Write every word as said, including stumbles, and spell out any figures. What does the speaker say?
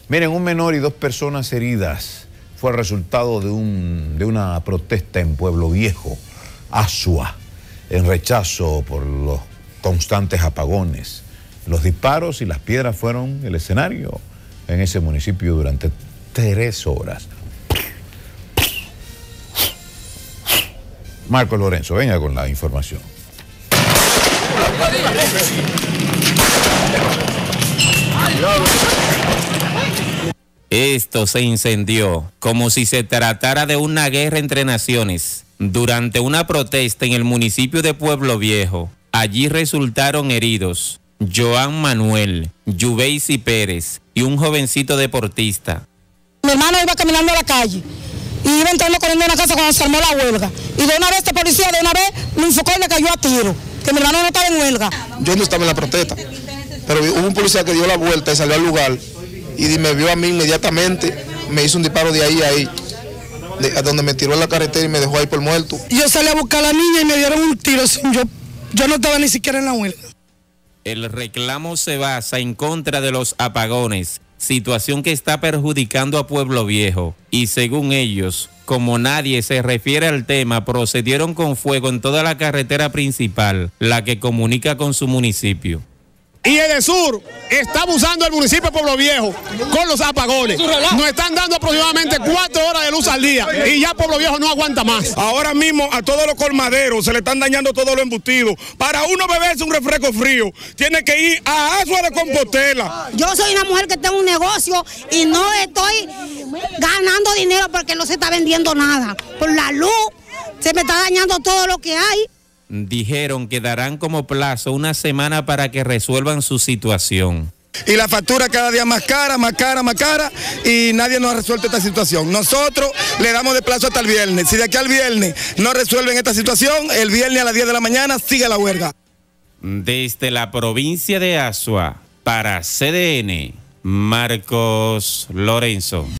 Miren, un menor y dos personas heridas fue el resultado de, un, de una protesta en Pueblo Viejo, Asua, en rechazo por los constantes apagones. Los disparos y las piedras fueron el escenario en ese municipio durante tres horas. Marco Lorenzo, venga con la información. Esto se incendió como si se tratara de una guerra entre naciones. Durante una protesta en el municipio de Pueblo Viejo, allí resultaron heridos Joan Manuel, Yubeisi Pérez y un jovencito deportista. Mi hermano iba caminando a la calle y iba entrando corriendo a una casa cuando se armó la huelga. Y de una vez este policía, de una vez, me enfocó y le cayó a tiro, que mi hermano no estaba en huelga. Yo no estaba en la protesta, pero hubo un policía que dio la vuelta y salió al lugar y me vio a mí inmediatamente, me hizo un disparo de ahí a ahí, de, a donde me tiró en la carretera y me dejó ahí por muerto. Yo salí a buscar a la niña y me dieron un tiro, sin yo, yo no estaba ni siquiera en la huelga. El reclamo se basa en contra de los apagones, situación que está perjudicando a Pueblo Viejo. Y según ellos, como nadie se refiere al tema, procedieron con fuego en toda la carretera principal, la que comunica con su municipio. Y Edesur está abusando del municipio de Pueblo Viejo con los apagones. Nos están dando aproximadamente cuatro horas de luz al día y ya Pueblo Viejo no aguanta más. Ahora mismo a todos los colmaderos se le están dañando todos los embutidos. Para uno beberse un refresco frío, tiene que ir a Asua de Compostela. Yo soy una mujer que tengo un negocio y no estoy ganando dinero porque no se está vendiendo nada. Por la luz se me está dañando todo lo que hay. Dijeron que darán como plazo una semana para que resuelvan su situación. Y la factura cada día más cara, más cara, más cara, y nadie nos ha resuelto esta situación. Nosotros le damos de plazo hasta el viernes. Si de aquí al viernes no resuelven esta situación, el viernes a las diez de la mañana sigue la huelga. Desde la provincia de Asua, para C D N, Marcos Lorenzo.